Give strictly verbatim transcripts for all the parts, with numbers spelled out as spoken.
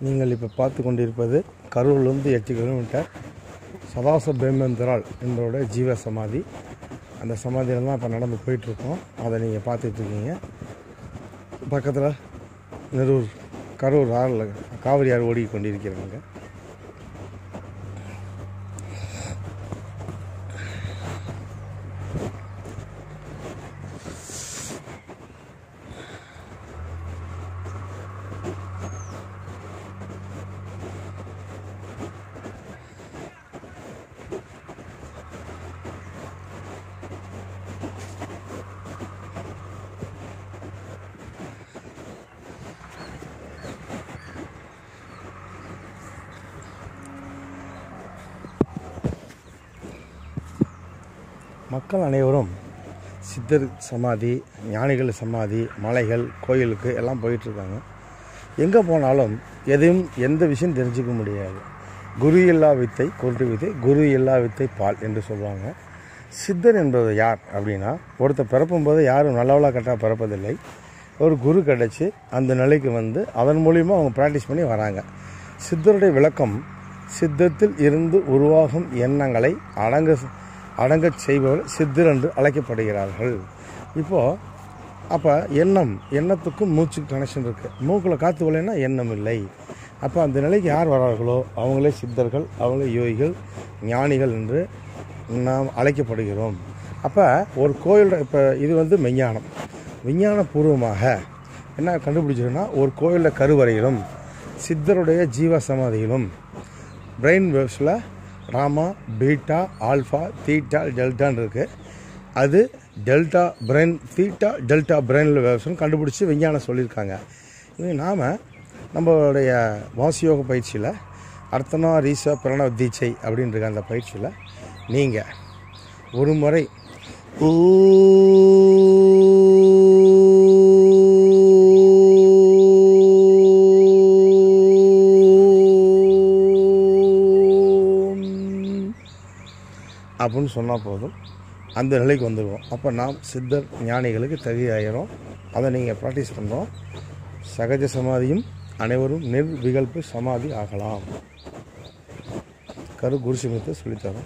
நீங்கள் இப்போ பார்த்து கொண்டிருப்பது கரூர்லேருந்து எட்டு கிலோமீட்டர் சதாசிவ பிரம்மேந்திராள் என்பவருடைய ஜீவ சமாதி. அந்த சமாதியில் தான் இப்போ நடந்து போயிட்டுருக்கோம். அதை நீங்கள் பார்த்துட்ருக்கீங்க. பக்கத்தில் நெரூர் கரூர் ஆறில் காவிரி ஆறு ஓடி கொண்டிருக்கிறாங்க. மக்கள் அனைவரும் சித்தர் சமாதி, ஞானிகள் சமாதி, மலைகள், கோயிலுக்கு எல்லாம் போயிட்டுருக்காங்க. எங்கே போனாலும் எதையும் எந்த விஷயம் தெரிஞ்சிக்க முடியாது. குரு இல்லா வித்தை கொன்று வித்தை, குரு இல்லா வித்தை பால் என்று சொல்லுவாங்க. சித்தர் என்பது யார் அப்படின்னா, ஒருத்தர் பிறப்பும்போது யாரும் நல்லவளாக கட்டாக பிறப்பதில்லை. ஒரு குரு கிடச்சி அந்த நிலைக்கு வந்து அதன் மூலிமா அவங்க ப்ராக்டிஸ் பண்ணி வராங்க. சித்தருடைய விளக்கம், சித்தத்தில் இருந்து உருவாகும் எண்ணங்களை அடங்க அடங்கச் செய்பவர் சித்தர் என்று அழைக்கப்படுகிறார்கள். இப்போது அப்போ எண்ணம், எண்ணத்துக்கும் மூச்சுக்கு கனெக்ஷன் இருக்குது. மூக்கில் காற்று வரலைன்னா எண்ணம் இல்லை. அப்போ அந்த நிலைக்கு யார் வரார்களோ அவங்களே சித்தர்கள், அவங்களே யோகிகள், ஞானிகள் என்று நாம் அழைக்கப்படுகிறோம். அப்போ ஒரு கோயில், இப்போ இது வந்து விஞ்ஞானம், விஞ்ஞானபூர்வமாக என்ன கண்டுபிடிச்சிருன்னா, ஒரு கோயிலில் கருவறையிலும் சித்தருடைய ஜீவ சமாதியிலும் பிரெயின் வேவ்ஸில் ராமா, பீட்டா, ஆல்ஃபா, தீட்டா, டெல்டான்னு இருக்குது. அது டெல்டா பிரெயின், தீட்டா டெல்டா பிரெயினில் வேவ்ஸ்னு கண்டுபிடிச்சி விஞ்ஞானம் சொல்லியிருக்காங்க. இது நாம் நம்மளுடைய வாசியோக பயிற்சியில் அர்த்தனா ரீசா பிரணவ தீட்சை அப்படின்ற அந்த பயிற்சியில் நீங்கள் ஒரு முறை அப்படின்னு சொன்னால் போதும், அந்த நிலைக்கு வந்துடுவோம். அப்போ நாம் சித்தர் ஞானிகளுக்கு தகுதியாகிறோம். அதை நீங்கள் ப்ராக்டிஸ் பண்ணுறோம். சகஜ சமாதியும் அனைவரும் நிர்விகல்ப சமாதி ஆகலாம். கரு குருசிமத்தை சொல்லித்தரோம்.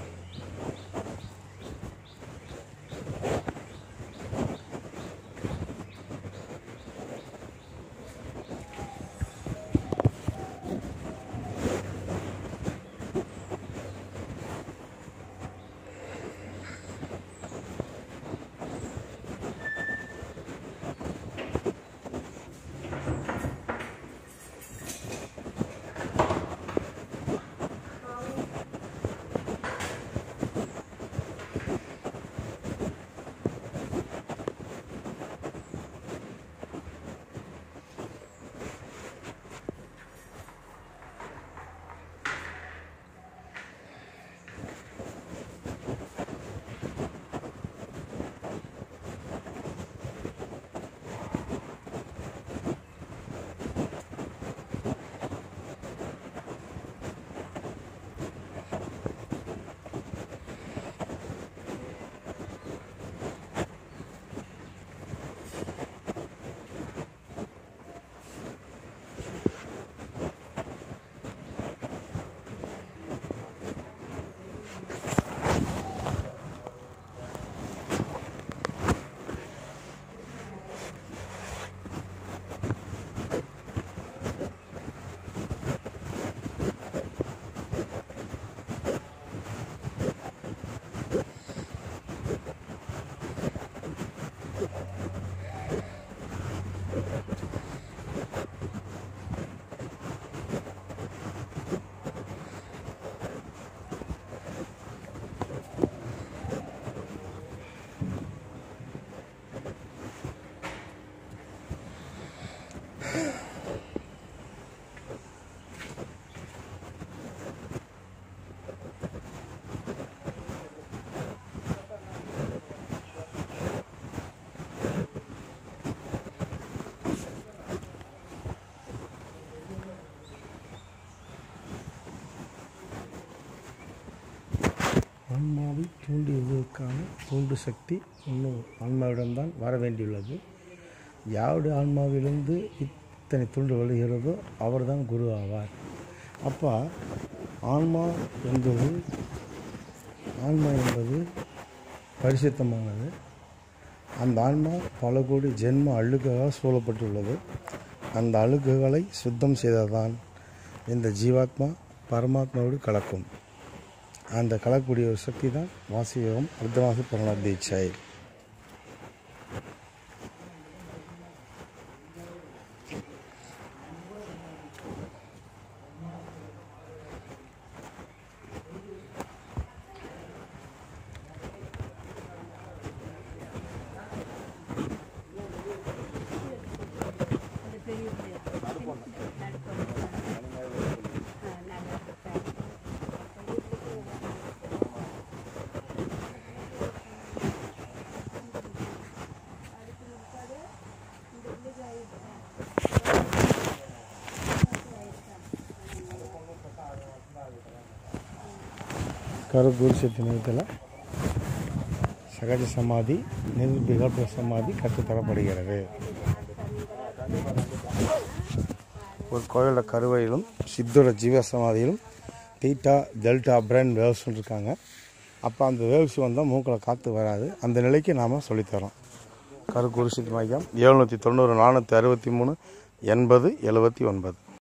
ஆன்மாவை தூண்டியதற்கான தூண்டு சக்தி இன்னும் ஆன்மாவிடம்தான் வர வேண்டியுள்ளது. யாருடைய ஆன்மாவிலிருந்து எத்தனை துண்டு விழுகிறதோ அவர் தான் குரு ஆவார். அப்போ ஆன்மா என்பது ஆன்மா என்பது பரிசுத்தமானது. அந்த ஆன்மா பல கோடி ஜென்ம அழுக்குகளால் சூழப்பட்டுள்ளது. அந்த அழுக்குகளை சுத்தம் செய்ததான் இந்த ஜீவாத்மா பரமாத்மாவோடு கலக்கும். அந்த கலக்கக்கூடிய ஒரு சக்தி தான் வாசியோகம் அர்த்தவாசி பிரணவ தீட்சை. கருப்பூர் சித்தி நிலையத்தில் சகஜ சமாதி நிர்விகல்ப சமாதி கற்றுத்தரப்படுகிறது. ஒரு கோயிலோட கருவறையிலும் சித்தோட ஜீவ சமாதியிலும் தீட்டா டெல்டா பிரெயின் வேவ்ஸ்னு இருக்காங்க. அப்போ அந்த வேவ்ஸ் வந்தால் மூக்கில் காற்று வராது. அந்த நிலைக்கு நாம் சொல்லித்தரோம். கருப்பூர் சித்தி மையம் எழுநூற்றி தொண்ணூறு நானூற்றி அறுபத்தி மூணு எண்பது எழுபத்தி ஒன்பது.